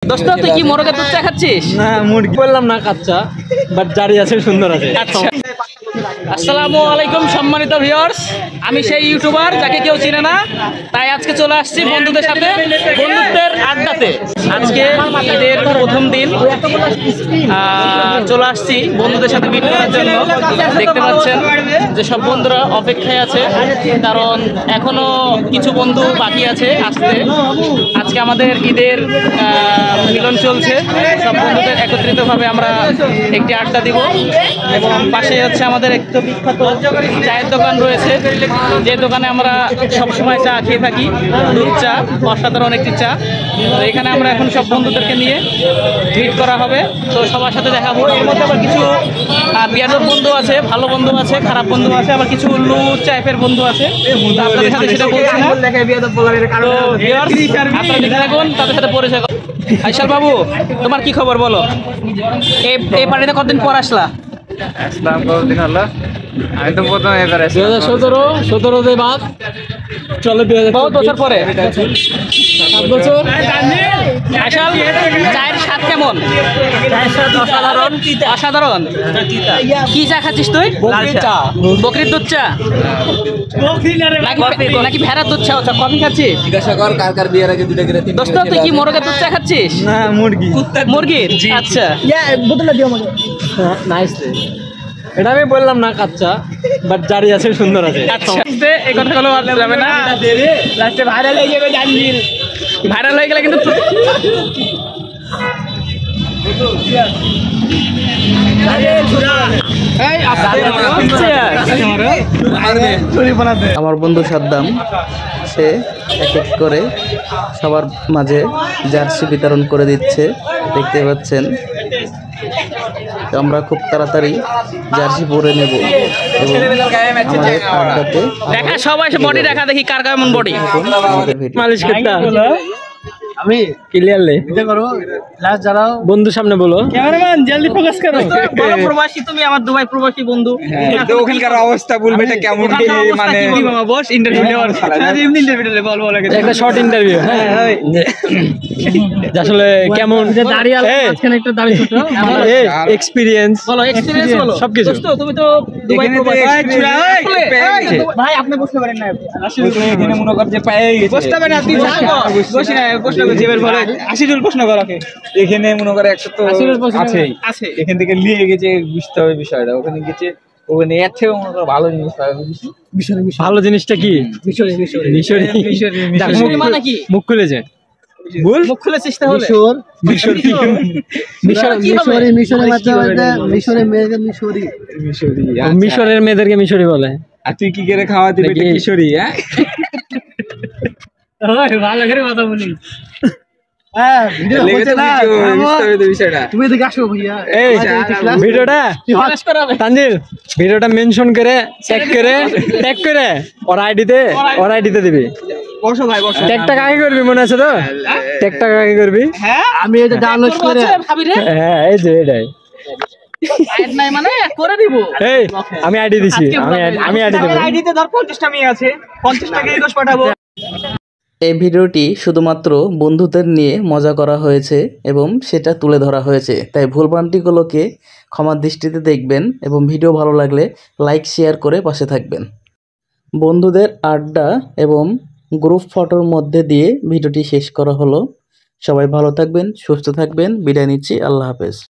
দোস্ত তুই কি মোরগের দুধ চা খাচ্ছিস? না মুরগি বললাম না কাচ্চা, বাট জারি আছে, সুন্দর আছে। আচ্ছা, আসসালামু আলাইকুম সম্মানিত ভিউয়ার্স, আমি সেই ইউটিউবার যাকে কেউ চিনে না, তাই আজকে চলে আসছি বন্ধুদের সাথে বন্ধুত্বের আড্ডাতে। আজকে ঈদের প্রথম দিন চলে আসছি বন্ধুদের সাথে মিট করার জন্য। দেখতে পাচ্ছেন যে সব বন্ধুরা অপেক্ষায় আছে, কারণ এখনো কিছু বন্ধু বাকি আছে আসতে। আজকে আমাদের ঈদের মিলন চলছে, সব বন্ধুদের একত্রিতভাবে আমরা একটি আড্ডা দিব এবং পাশে হচ্ছে আমাদের একটা বিখ্যাত চায়ের দোকান রয়েছে, যে দোকানে আমরা সবসময় চা খেয়ে থাকি, দুধ চা, অসাধারণ একটি চা। তো এখানে আমরা এখন সব বন্ধুদেরকে নিয়ে মিট করা হবে, তো সবার সাথে দেখা হবে। এর মধ্যে আবার কিছু বিয়াদব বন্ধু আছে, ভালো বন্ধু আছে, খারাপ বন্ধু আছে, আবার কিছু উল্লু টাইপের বন্ধু আছে। আপনাদের সাথে সেটা বলছি না, আপনারা দেখে থাকুন, তাদের সাথে পরিচয়। আইসাল বাবু, তোমার কি খবর বলো? এই পার্টিতে কতদিন পর আসলা? আমি তো প্রথম এবার 2017 বাদ চলো 2000 বছর পরে 7 বছর। আইসাল, চায়ের স্বাদ কেমন? অসাধারণ। অসাধারণ। কি চা খাচ্ছিস তুই? বকরির দুধ চা নাকি ভেড়ার দুধ চা? কফি খাচ্ছিস? জিজ্ঞাসা কর কার কার বিয়ের আগে দুটো করে তিন। দোস্ত তুই কি মোরগের দুধ চা খাচ্ছিস? না মুরগি। মুরগির? আচ্ছা, বোতলটা দিও আমাকে। নাইস। এটা আমি বললাম না কাচ্চা, বাট জারি আছে, সুন্দর আছে। আচ্ছা, এই কথাগুলো বলা যাবে না, লাস্টে ভাইরাল হয়ে যাবে। জানবির ভাইরাল হয়ে গেলে কিন্তু আমার বন্ধু সাদ্দাম, সে এক এক করে সবার মাঝে জার্সি বিতরণ করে দিচ্ছে, দেখতে পাচ্ছেন। আমরা খুব তাড়াতাড়ি জার্সি পরে নেব এবং আমাদের আড্ডাতে দেখা, সবাই বডি দেখা, দেখি কার কেমন বডি। মালিশ করতে আমি ক্লিয়ারলি করো, লাস্ট জ্বালাও, বন্ধু সামনে বলো। ক্যামেরাম্যান জলদি ফোকাস করো। বলো প্রবাসী, তুমি আমার দুবাই প্রবাসী বন্ধু, তো ওখানকার অবস্থা বলবে এটা কেমন, মানে কি মামা বস ইন্টারভিউ নেওয়ার এমনি ইন্টারভিউ বল বল আগে একটা শর্ট ইন্টারভিউ। হ্যাঁ আসলে কেমন দাঁড়িয়ে মাঝখানে একটা দাঁড়িয়ে ছোট এক্সপীরিয়েন্স বলো, এক্সপীরিয়েন্স বলো সবকিছু। দোস্ত তুমি তো দুবাই প্রবাসী ভাই, আপনি বসতে পারেন না, আসলে এখানে মনে কর যে পায়ে গেছে, বসতে পারেন আপনি, বসি না, প্রশ্ন করছি এবার বলে 80 প্রশ্ন করো। এখানে মনে করে একটা তো আছে, এখান থেকে নিয়ে গেছে, বুঝতে হবে বিষয়টা। ওখানে গেছে, ওখানে এর থেকে মনে করো ভালো জিনিস পাবে। ভালো জিনিসটা কি? মিশরি মানে কি? মুখ খুলেছে, বল মুখ খুলেছিস তাহলে? মিশরের মেয়েদেরকে মিশরি বলে। আর তুই কি করে খাওয়া দিবি কিশোরী? ভালো করে কথা বলিস। ভিডিওটা মেনশন করে ট্যাগ করে ওর আইডিতে দিবি। ট্যাগটা কাকে করবি মনে আছে তো? ট্যাগটা কাকে করবি? আমি এটা ডাউনলোড করে হ্যাঁ এই যে এটাই আমি আইডি দিছি, আমি আইডি দেব। আইডিতে ধর 50টা মেয়ে আছে, 50 টাকা 10 পাঠাবো। এই ভিডিওটি শুধুমাত্র বন্ধুদের নিয়ে মজা করা হয়েছে এবং সেটা তুলে ধরা হয়েছে, তাই ভুলভ্রান্তিগুলোকে ক্ষমার দৃষ্টিতে দেখবেন এবং ভিডিও ভালো লাগলে লাইক শেয়ার করে পাশে থাকবেন। বন্ধুদের আড্ডা এবং গ্রুপ ফটোর মধ্যে দিয়ে ভিডিওটি শেষ করা হলো। সবাই ভালো থাকবেন, সুস্থ থাকবেন, বিদায় নিচ্ছি, আল্লাহ হাফেজ।